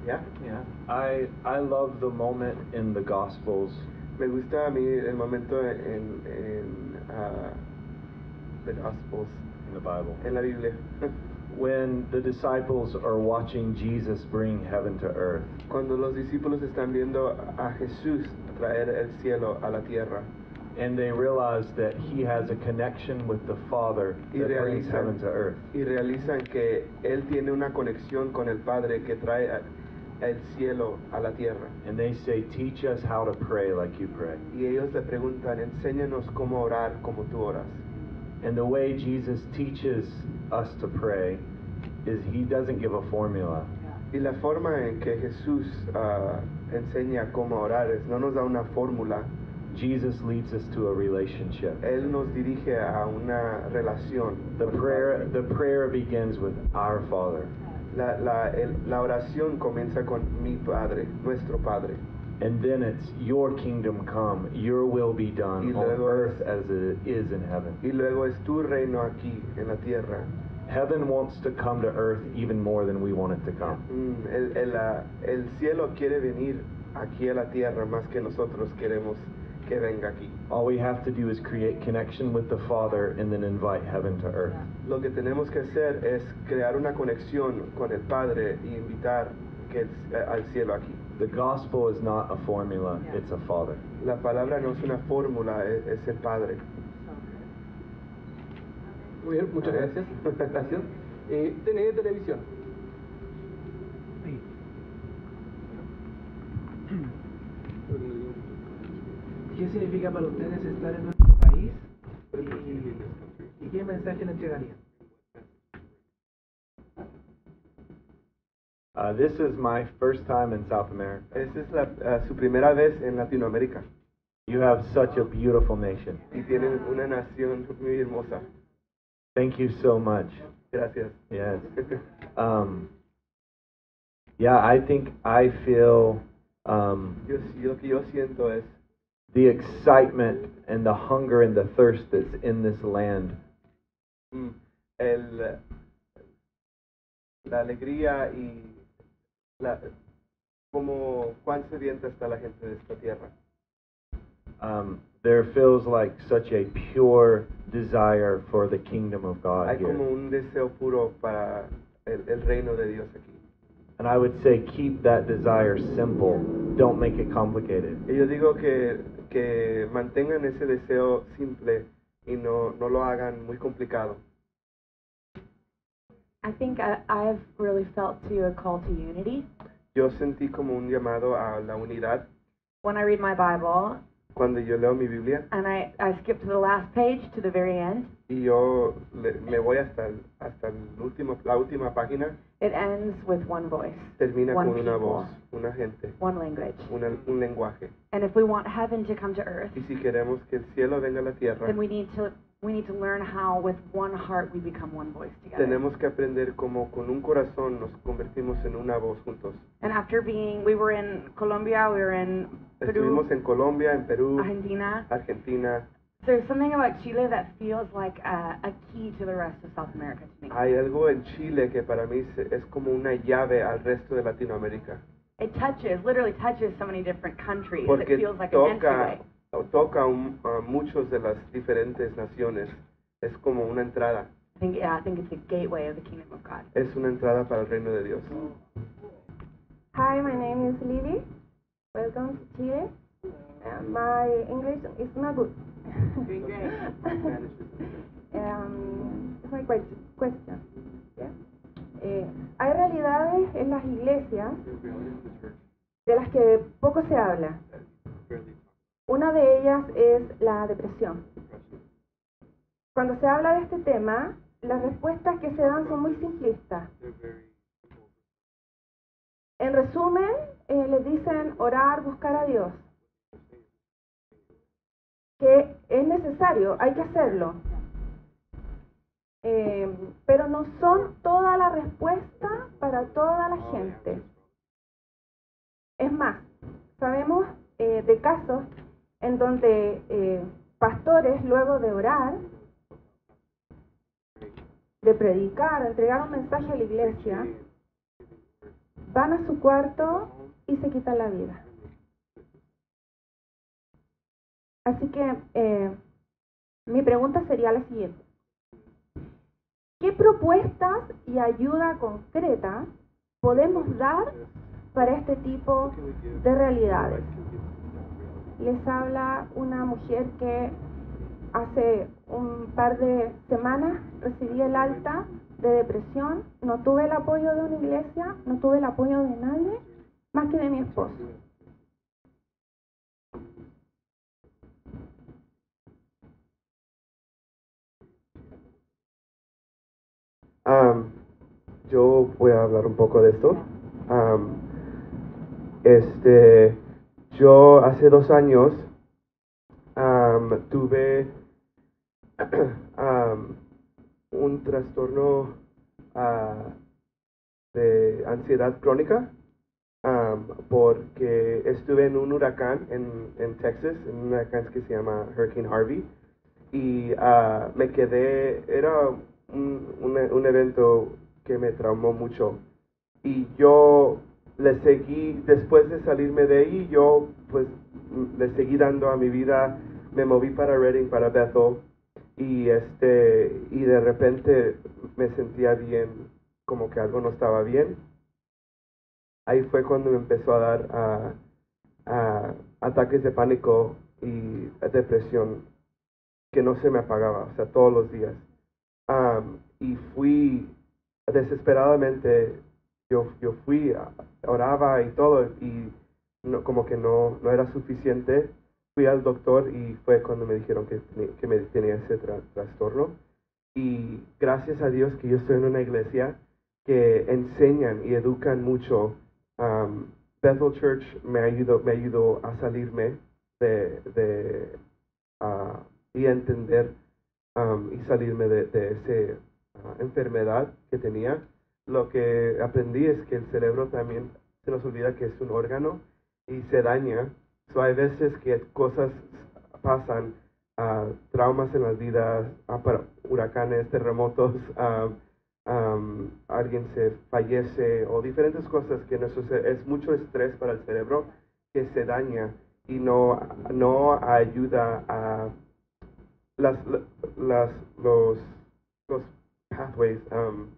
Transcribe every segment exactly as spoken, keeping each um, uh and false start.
Yeah? Yeah. I I love the moment in the Gospels Me gusta a mí el momento en, en uh, the Gospels, in the Bible en la Biblia, when the disciples are watching Jesus bring heaven to earth. cuando los discípulos están viendo a Jesús traer el cielo a la tierra. And they realize that he has a connection with the Father Y that brings realizan, heaven to earth. y realizan que Él tiene una conexión con el Padre que trae a- el cielo a la tierra. And they say, teach us how to pray like you pray. Y ellos le preguntan, enséñanos cómo orar como tú oras. And the way Jesus teaches us to pray is he doesn't give a formula. Y la forma en que Jesús uh, enseña cómo orar es, no nos da una fórmula. Jesus leads us to a relationship. Él nos dirige a una relación. The prayer, the prayer begins with our Father. La, la, el, la oración comienza con mi Padre, nuestro Padre. And then it's your kingdom come, your will be done Y on luego earth es- as it is in heaven. Y luego es tu reino aquí en la tierra. Heaven wants to come to earth even more than we want it to come. Mm, el, el, ah, el cielo quiere venir aquí a la tierra más que nosotros queremos que venga aquí. All we have to do is create connection with the Father and then invite heaven to earth. Lo que tenemos que hacer es crear una conexión con el Padre y invitar que el, eh, al cielo aquí. The gospel is not a formula, it's a Father. La palabra no es una fórmula, es, es el Padre. Muy bien, muchas gracias. Gracias. Eh, T N E Televisión. ¿Qué significa para ustedes estar en nuestro país? ¿Y, y qué mensaje le entregarían? Uh, this is my first time in South America. Esa es la, ah, su primera vez en Latinoamérica You have such a beautiful nation. y tienen una nación muy hermosa. Thank you so much. Gracias. Yes. Um, yeah, I think I feel um, Yo, yo- lo que yo siento es the excitement and the hunger and the thirst that's in this land. mm, el, la alegría y la, como cuán sedienta está la gente de esta tierra. Um, there feels like such a pure desire for the kingdom of God Hay como here. un deseo puro para el, el reino de Dios aquí. And I would say keep that desire simple. Don't make it complicated. Y yo digo que, que mantengan ese deseo simple y no, no lo hagan muy complicado. I think I, I've really felt to a call to unity. Yo sentí como un llamado a la unidad When I read my Bible cuando yo leo mi Biblia and I, I skip to the last page to the very end, y yo le- me voy hasta, el- hasta el último, la última página, it ends with one voice, termina one con una people, voz, una gente, one language. una, un lenguaje. And if we want heaven to come to earth, Y si queremos que el cielo venga a la tierra, then we need to we need to learn how with one heart we become one voice together. tenemos que aprender cómo con un corazón nos convertimos en una voz juntos. And after being, we were in Colombia, we were in Peru, Estuvimos en Colombia, en Perú, Argentina. Argentina. There's something about Chile that feels like a, a key to the rest of South America to me. Hay algo en Chile que para mí se- es como una llave al resto de Latinoamérica. It touches, literally touches so many different countries. It Porque feels like an toca, entryway. toca un- a muchos de las diferentes naciones. Es como una entrada. I think, yeah, I think it's a gateway of the kingdom of God. Es una entrada para el reino de Dios. Hi, my name is Lily. Welcome to Chile. Uh, my English is not good. Doing great. um, it's my que- question. Yeah? Eh, hay realidades en las iglesias de las que poco se habla. Una de ellas es la depresión. Cuando se habla de este tema, las respuestas que se dan son muy simplistas. En resumen, eh, les dicen orar, buscar a Dios. Que es necesario, hay que hacerlo. Eh, pero no son toda la respuesta para toda la gente. Es más, sabemos eh, de casos en donde eh, pastores, luego de orar, de predicar, entregar un mensaje a la iglesia, van a su cuarto y se quitan la vida. Así que eh, mi pregunta sería la siguiente. ¿Qué propuestas y ayuda concreta podemos dar para este tipo de realidades? Les habla una mujer que hace un par de semanas recibí el alta de depresión, no tuve el apoyo de una iglesia, no tuve el apoyo de nadie, más que de mi esposo. Um, yo voy a hablar un poco de esto. Um, este, yo hace dos años um, tuve um, un trastorno uh, de ansiedad crónica um, porque estuve en un huracán en, en Texas, en un huracán que se llama Hurricane Harvey, y uh, me quedé, era un, un, un evento que me traumó mucho, y yo le seguí, después de salirme de ahí, yo pues le seguí dando a mi vida, me moví para Redding, para Bethel, y este y de repente me sentía bien, como que algo no estaba bien. Ahí fue cuando me empezó a dar a, a ataques de pánico y depresión que no se me apagaba, o sea, todos los días. Um, y fui desesperadamente, yo, yo fui, oraba y todo, y no, como que no, no era suficiente. Fui al doctor y fue cuando me dijeron que, que me tenía ese tra trastorno. Y gracias a Dios que yo estoy en una iglesia que enseñan y educan mucho. Um, Bethel Church me ayudó, me ayudó a salirme de, de uh, y a entender um, y salirme de, de esa uh, enfermedad que tenía. Lo que aprendí es que el cerebro también se nos olvida que es un órgano y se daña. So, hay veces que cosas pasan, uh, traumas en las vidas, uh, huracanes, terremotos, uh, um, alguien se fallece o diferentes cosas que no sucede. Es mucho estrés para el cerebro que se daña y no, no ayuda a las, las, los, los pathways. Um,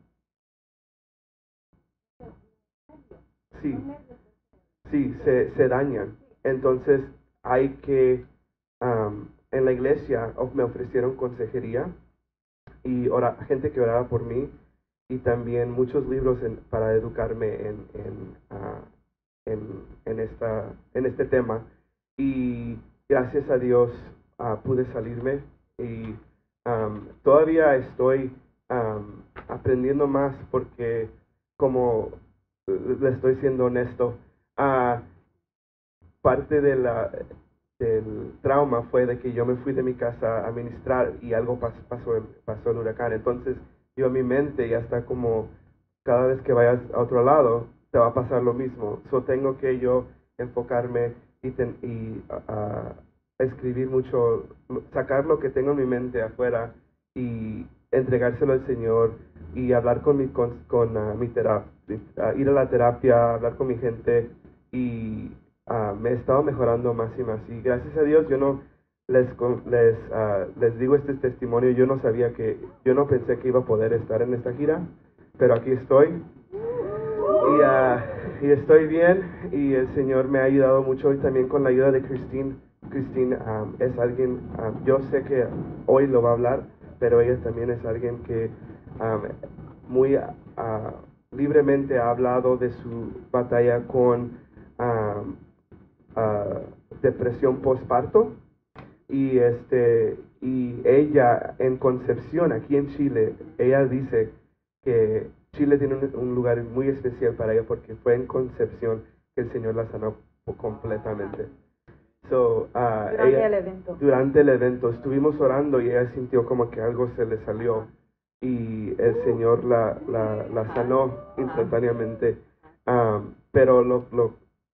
sí, sí, se, se dañan. Entonces hay que, um, en la iglesia me ofrecieron consejería y ora, gente que oraba por mí y también muchos libros en, para educarme en, en, uh, en, en, esta, en este tema. Y gracias a Dios uh, pude salirme y um, todavía estoy um, aprendiendo más porque, como le estoy siendo honesto, uh, parte de la, del trauma fue de que yo me fui de mi casa a ministrar y algo pasó, pasó, pasó el huracán. Entonces yo en mi mente ya está como, cada vez que vayas a otro lado te va a pasar lo mismo. So tengo que yo enfocarme y, ten, y uh, escribir mucho, sacar lo que tengo en mi mente afuera y entregárselo al Señor y hablar con mi, con, con uh, mi terapia, uh, ir a la terapia, hablar con mi gente, y uh, me he estado mejorando más y más. Y gracias a Dios yo no les, les, uh, les digo este testimonio, yo no sabía que, yo no pensé que iba a poder estar en esta gira, pero aquí estoy. Y, uh, y estoy bien y el Señor me ha ayudado mucho, y también con la ayuda de Christine. Christine um, es alguien, um, yo sé que hoy lo va a hablar, pero ella también es alguien que um, muy uh, libremente ha hablado de su batalla con um, uh, depresión postparto. Y, este, y ella en Concepción, aquí en Chile, ella dice que Chile tiene un, un lugar muy especial para ella porque fue en Concepción que el Señor la sanó completamente. So, uh, Durante ella, el evento. Durante el evento estuvimos orando y ella sintió como que algo se le salió y el Señor la, la, la sanó instantáneamente. Um, pero lo, lo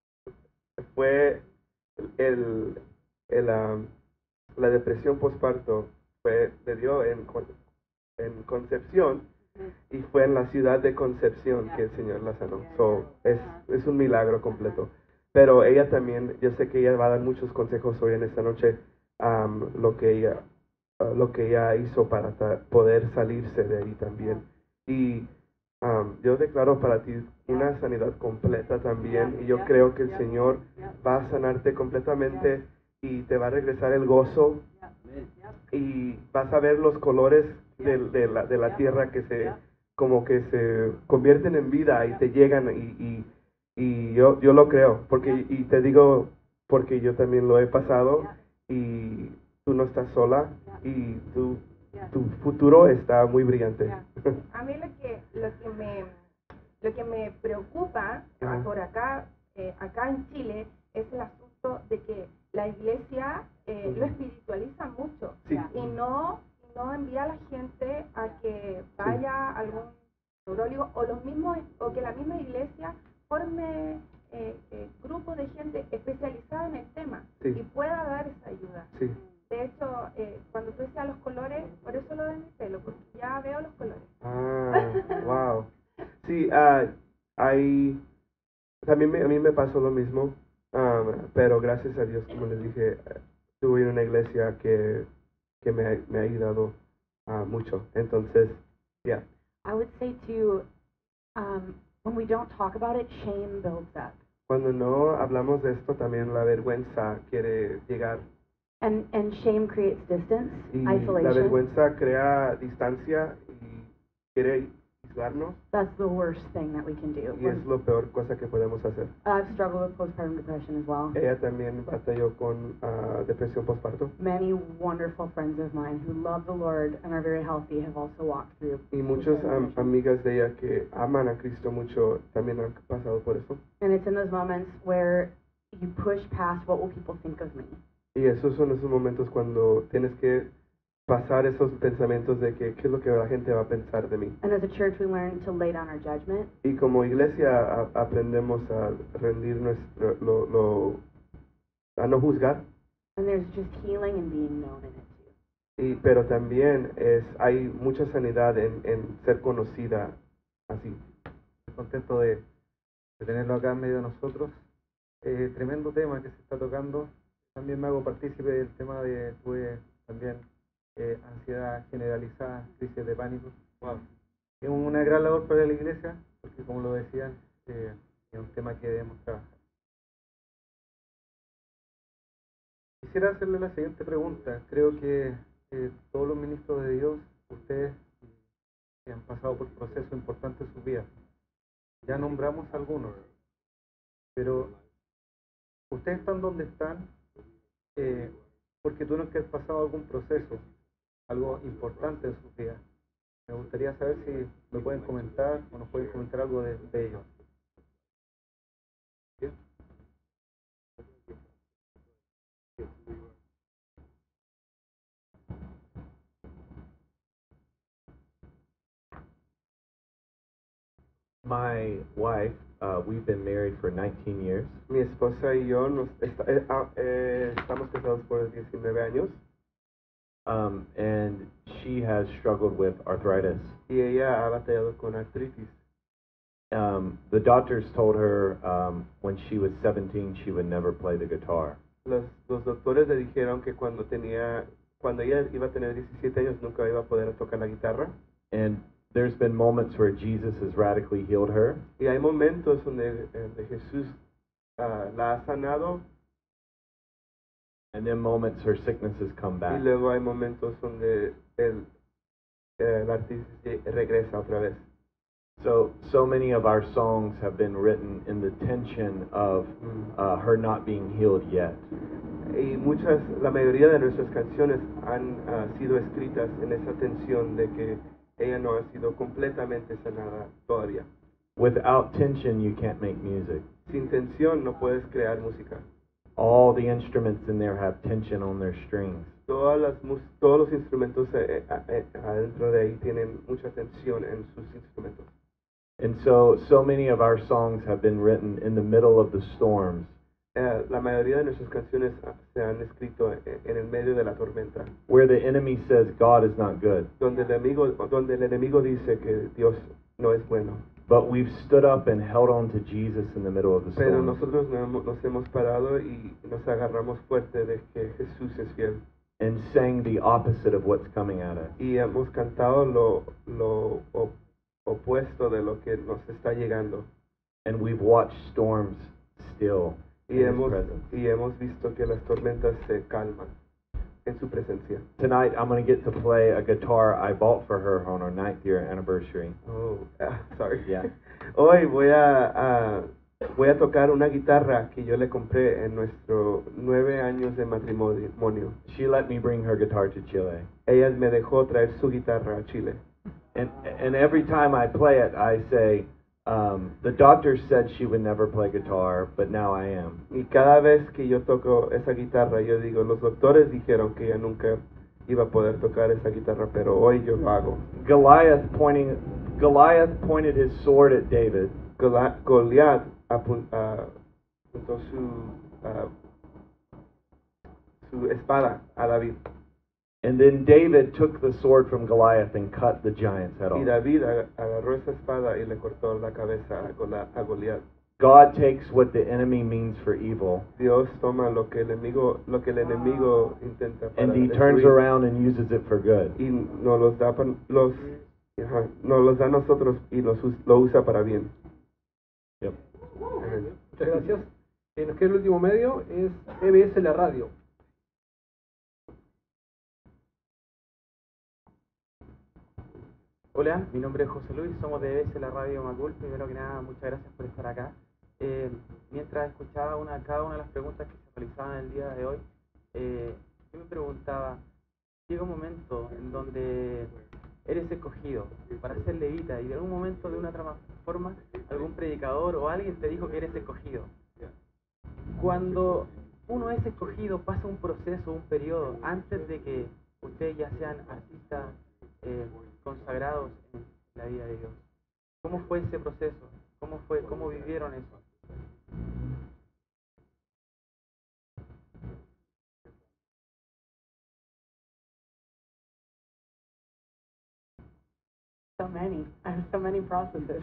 fue el, el, um, la depresión postparto fue, le dio en, en Concepción, Y fue en la ciudad de Concepción que el Señor la sanó. So, es, es un milagro completo. Pero ella también, yo sé que ella va a dar muchos consejos hoy en esta noche, um, lo que ella uh, lo que ella hizo para ta- poder salirse de ahí también. Y um, yo declaro para ti una sanidad completa también. Y yo creo que el Señor va a sanarte completamente y te va a regresar el gozo y vas a ver los colores de, de la, de la tierra que se como que se convierten en vida y te llegan y, y, y yo, yo lo creo porque y te digo porque yo también lo he pasado y tú no estás sola y tu, tu futuro está muy brillante. A mí lo que lo que me lo que me preocupa Ajá. por acá eh, acá en Chile es el asunto de que la iglesia eh, lo espiritualiza mucho Sí. y no no envía a la gente a que vaya a algún neurólogo o los mismos o que la misma iglesia forme eh, eh, grupos de gente especializada en el tema Sí. y pueda dar esa ayuda. Sí. De hecho, eh, cuando tú decías los colores, por eso lo de mi pelo, porque ya veo los colores. Ah, wow. Sí, ah, hay también me- a mí me pasó lo mismo, um, pero gracias a Dios, como les dije, eh, estuve en una iglesia que, que me, ha- me ha ayudado ah, mucho. Entonces, ya. I would say too, um, when we don't talk about it, shame builds up. Cuando no hablamos de esto, también la vergüenza quiere llegar. And, and shame creates distance, Y la isolation. vergüenza crea distancia y quiere aislarnos. That's the worst thing that we can do. Y es lo peor cosa que podemos hacer. I've struggled with postpartum depression as well. Ella también batalló con ah, depresión postparto. Many wonderful friends of mine who love the Lord and are very healthy have also walked through. Y muchas postpartum am- depression. amigas de ella que aman a Cristo mucho también han pasado por eso. And it's in those moments where you push past what will people think of me. Y esos son esos momentos cuando tienes que pasar esos pensamientos de que qué es lo que la gente va a pensar de mí. And as a church, we learn to lay down our judgment Y como iglesia a- aprendemos a rendir nuestro, lo, lo, a no juzgar, and there's just healing and being known in it too. y, pero también es, hay mucha sanidad en, en ser conocida así. Contento de, de tenerlo acá en medio de nosotros. Eh, tremendo tema que se está tocando. También me hago partícipe del tema de, tuve también eh, ansiedad generalizada, crisis de pánico. Wow. Es una gran labor para la iglesia, porque como lo decían, eh, es un tema que debemos trabajar. Quisiera hacerle la siguiente pregunta. Creo que eh, todos los ministros de Dios, ustedes que han pasado por procesos importantes en sus vidas, ya nombramos algunos, pero ustedes están donde están eh, porque tuvieron que haber pasado algún proceso, algo importante en sus vidas. Me gustaría saber si me pueden comentar o nos pueden comentar algo de, de ello. ¿Sí? My wife, uh, we've been married for nineteen years. Mi esposa y yo nos esta- eh, ah, eh, estamos casados por diecinueve años Um, and she has struggled with arthritis. y ella ha batallado con artritis. Um, the doctors told her um, when she was seventeen she would never play the guitar. Los, los doctores le dijeron que cuando tenía, cuando ella iba a tener diecisiete años nunca iba a poder tocar la guitarra. And there's been moments where Jesus has radically healed her, Y hay momentos donde, donde Jesús ah, la ha sanado and then moments her sicknesses come y back. luego hay momentos donde el, el artista regresa otra vez. So, so many of our songs have been written in the tension of uh, her not being healed yet. Y muchas, la mayoría de nuestras canciones han ah, sido escritas en esa tensión de que ella no ha sido completamente sanada todavía. Without tension, you can't make music. Sin tensión no puedes crear música. All the instruments in there have tension on their strings. Todas las, mus- todos los instrumentos eh, eh, eh, adentro de ahí tienen mucha tensión en sus instrumentos. And so, so many of our songs have been written in the middle of the storms eh, la mayoría de nuestras canciones ah, se han escrito en, en el medio de la tormenta, where the enemy says God is not good. donde el enemigo, donde el enemigo dice que Dios no es bueno. But we've stood up and held on to Jesus in the middle of the Pero storm. nosotros nos hemos, nos hemos parado y nos agarramos fuerte de que Jesús es fiel. And sang the opposite of what's coming at us. Y hemos cantado lo, lo op- opuesto de lo que nos está llegando. And we've watched storms still Y in His hemos, presence. y hemos visto que las tormentas se calman en su presencia. Tonight I'm going to get to play a guitar I bought for her on our ninth year anniversary. Oh, ah, sorry. Yeah. Hoy voy a, a- voy a tocar una guitarra que yo le compré en nuestro nueve años de matrimonio. She let me bring her guitar to Chile. Ella me dejó traer su guitarra a Chile. And and every time I play it, I say, um, the doctor said she would never play guitar, but now I am. Y cada vez que yo toco esa guitarra, yo digo, los doctores dijeron que ella nunca iba a poder tocar esa guitarra, pero hoy yo lo hago. Goliath pointing, Goliath pointed his sword at David, Gola- Goliat apun- ah, apuntó su, ah, su espada a David. and then David took the sword from Goliath and cut the giant's head Y off. David ag- agarró esa espada y le cortó la cabeza a, Gola- a Goliat. God takes what the enemy means for evil, Dios toma lo que el enemigo, lo que el enemigo intenta para and he turns destruir around and uses it for good. y nos los da pa- los ajá, nos los da a nosotros y los us- lo usa para bien. Yep. Amén. Muchas gracias. Eh, nos queda el último medio, es E B S La Radio. Hola, mi nombre es José Luis, somos de E B S La Radio Macul. Primero que nada, muchas gracias por estar acá. Eh, mientras escuchaba una, cada una de las preguntas que se realizaban el día de hoy, eh, yo me preguntaba, llega un momento en donde eres escogido para ser levita y de algún momento, de una otra forma, algún predicador o alguien te dijo que eres escogido. Cuando uno es escogido, pasa un proceso, un periodo, antes de que ustedes ya sean artistas eh, consagrados en la vida de Dios. ¿Cómo fue ese proceso? ¿Cómo fue? ¿Cómo vivieron eso? So many. I have so many processes.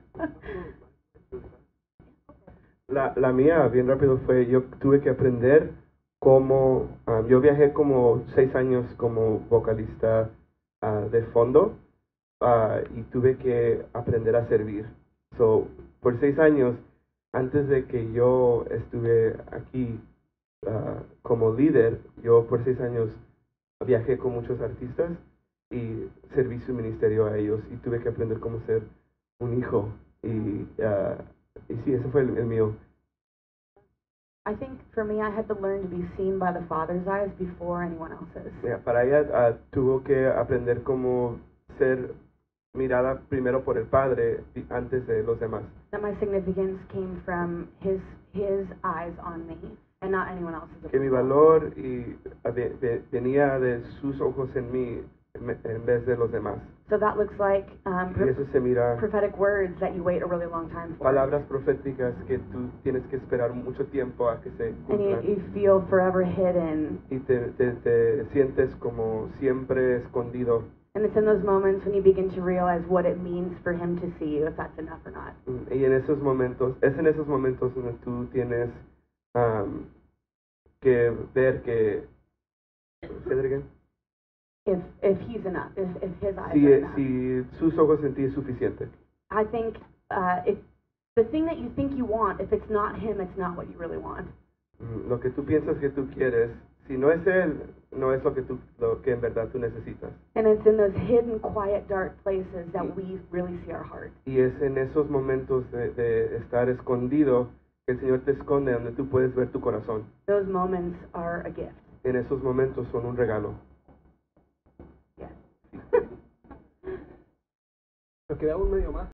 La, la mía, bien rápido, fue, yo tuve que aprender cómo, ah, yo viajé como seis años como vocalista ah, de fondo ah, y tuve que aprender a servir. So, por seis años, antes de que yo estuve aquí ah, como líder, yo por seis años viajé con muchos artistas y serví su ministerio a ellos y tuve que aprender cómo ser un hijo y ah, y sí, ese fue el, el mío. I think for me, I had to learn to be seen by the Father's eyes before anyone else's. Yeah, para ella ah, tuvo que aprender cómo ser mirada primero por el Padre y antes de los demás. That my significance came from His His eyes on me and not anyone else's. Que mi valor y, ah, ve- ve- venía de sus ojos en mí en me- en vez de los demás. So that looks like um, Y eso se mira prophetic words that you wait a really long time for. palabras proféticas que tú tienes que esperar mucho tiempo a que se And you, cumplan. you feel forever hidden. Y te, te, te sientes como siempre escondido. And it's in those moments when you begin to realize what it means for Him to see you, if that's enough or not. Y en esos momentos, es en esos momentos donde tú tienes um, que ver que, say that again? If if He's enough, if if His eyes Si, are enough. si sus ojos en ti es suficiente. I think uh, if the thing that you think you want, if it's not Him, it's not what you really want. Mm, Lo que tú piensas que tú quieres, si no es él, no es lo que tú, lo que en verdad tú necesitas. And it's in those hidden, quiet, dark places that we really see our heart. Y es en esos momentos de, de estar escondido que el Señor te esconde donde tú puedes ver tu corazón. Those moments are a gift. En esos momentos son un regalo. Yes. Nos queda un medio más.